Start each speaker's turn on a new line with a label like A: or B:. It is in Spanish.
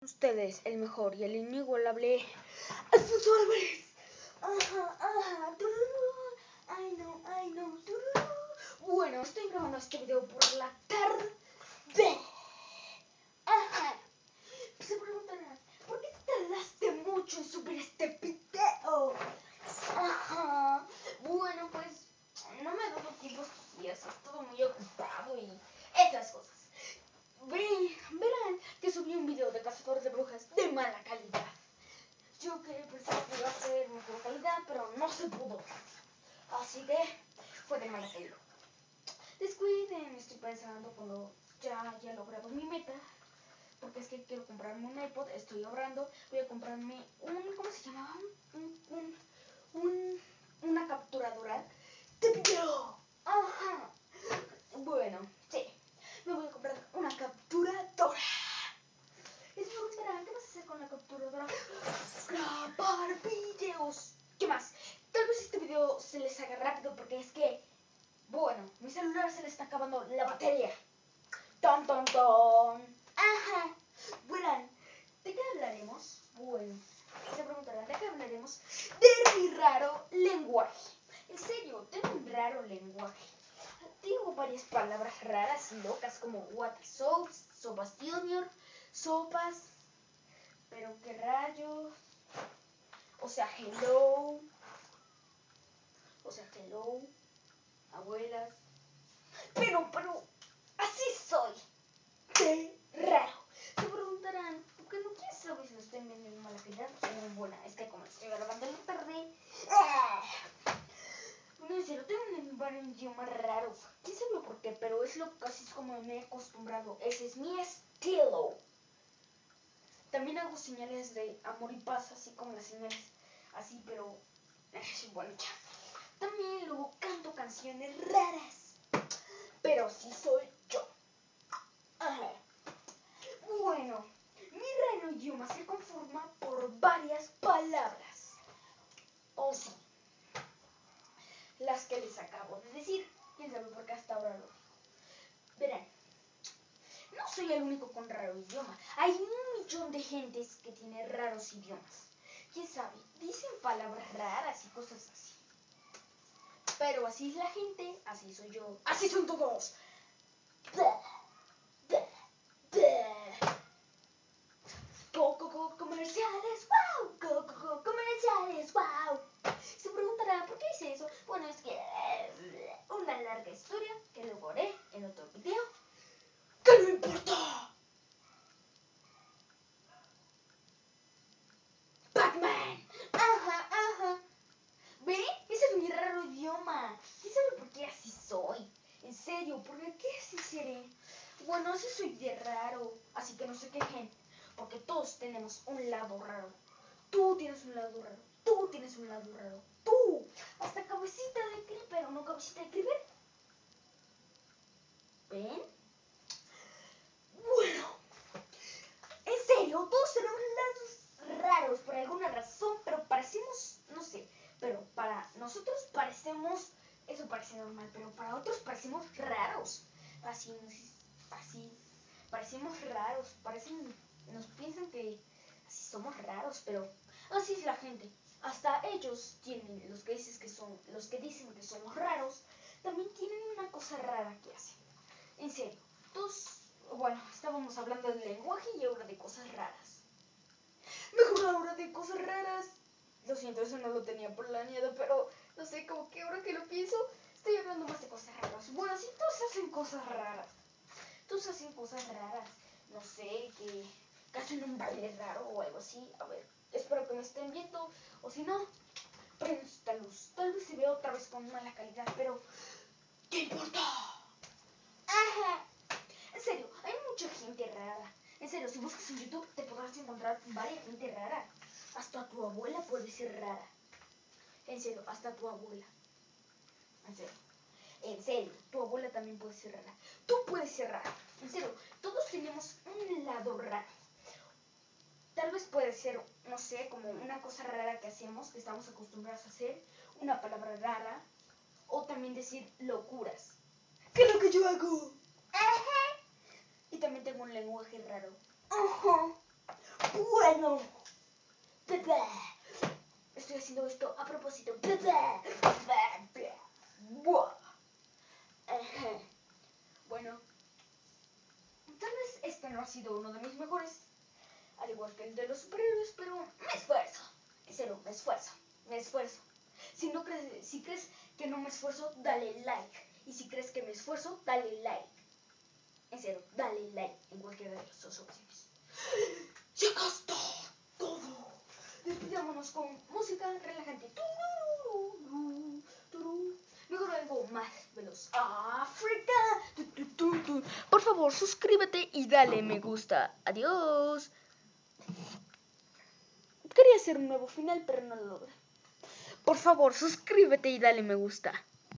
A: Ustedes, el mejor y el inigualable Alfonso Álvarez. I know. Bueno, estoy grabando este video por la tarde. Se preguntarán, ¿por qué tardaste mucho en subir este video? Bueno, pues no me he dado tiempo estos días, he estado muy ocupado y esas cosas. Verán que subí un video de cazadores de brujas de mala calidad. Yo que pensaba que iba a ser mejor calidad, pero no se pudo. Así que fue de mala calidad. Descuiden, estoy pensando cuando ya he logrado mi meta. Porque es que quiero comprarme un iPod, estoy ahorrando. Voy a comprarme ¿cómo se llamaba? Una capturadora de video. Bueno, sí. Me voy a comprar una capturadora. Y se preguntarán, ¿qué vas a hacer con la capturadora? Grabar videos. ¿Qué más? Tal vez este video se les haga rápido porque es que, bueno, mi celular se le está acabando la batería. Ton. Verán, ¿de qué hablaremos? Bueno, se preguntarán, ¿de qué hablaremos? De mi raro lenguaje. En serio, tengo un raro lenguaje. Digo varias palabras raras y locas como what soaps, sopas junior, sopas, pero qué rayos, o sea, hello, abuelas, pero, así soy, qué raro. Se preguntarán, ¿por qué no quieres saber si lo estoy viendo en mala calidad o en buena? Es que como estoy grabando en la tarde, no, en serio, tengo un idioma raro. ¿Quién sabe por qué? Pero es casi como me he acostumbrado. Ese es mi estilo. También hago señales de amor y paz, así como las señales así, pero bueno, ya. También luego canto canciones raras, pero sí soy yo. Bueno, mi raro idioma se conforma por varias palabras. O sí, las que les acabo de decir. ¿Quién sabe por qué hasta ahora lo digo? Verán, no soy el único con raro idioma. Hay un millón de gentes que tiene raros idiomas. ¿Quién sabe? Dicen palabras raras y cosas así. Pero así es la gente, así soy yo, así son todos. Comerciales, wow. Comerciales, wow. Se preguntará, ¿por qué hice eso? Bueno, es que una larga historia que luego haré en otro video. ¡Que no importa! Batman. ¿Ve? Ese es mi raro idioma. ¿Quién sabe por qué así soy? En serio, ¿por qué así seré? Bueno, así soy de raro, así que no se quejen, porque todos tenemos un lado raro. Tú tienes un lado raro, tú tienes un lado raro, tú, hasta cabecita de creeper o no cabecita de creeper. ¿Ven? Bueno, en serio, todos tenemos lados raros por alguna razón, pero parecemos, no sé, pero para nosotros parecemos, eso parece normal, pero para otros parecemos raros. Así, parecemos raros, nos piensan que así somos raros, pero así es la gente. Hasta ellos tienen, los que dicen que somos raros, también tienen una cosa rara que hacen. En serio, bueno, estábamos hablando del lenguaje y ahora de cosas raras. Mejor ahora de cosas raras. Lo siento, eso no lo tenía planeado, pero no sé, como que ahora que lo pienso, estoy hablando más de cosas raras. Bueno, sí, todos hacen cosas raras. Todos hacen cosas raras. No sé, que hacen un baile raro o algo así. A ver, espero que me estén viendo. O si no, prendo esta luz. Tal vez se vea otra vez con mala calidad, pero ¿qué importa? En serio, hay mucha gente rara. En serio, si buscas en YouTube te podrás encontrar varias gente rara. Hasta tu abuela puede ser rara. En serio, hasta tu abuela. En serio, tu abuela también puede ser rara. Tú puedes ser rara. En serio, todos tenemos un lado raro. Tal vez puede ser, no sé, como una cosa rara que hacemos, que estamos acostumbrados a hacer, una palabra rara, o también decir locuras. ¿Qué es lo que yo hago? Y también tengo un lenguaje raro. este no ha sido uno de mis mejores, al igual que el de los superhéroes, pero me esfuerzo. En serio, me esfuerzo. Si crees que no me esfuerzo, dale like. Y si crees que me esfuerzo, dale like. En serio, dale like en cualquiera de las dos opciones. ¡Ya está todo! Despidámonos con música relajante. Mejor algo más veloz. ¡África! Por favor, suscríbete y dale me gusta. Adiós. Quería hacer un nuevo final, pero no lo logré. Por favor, suscríbete y dale me gusta.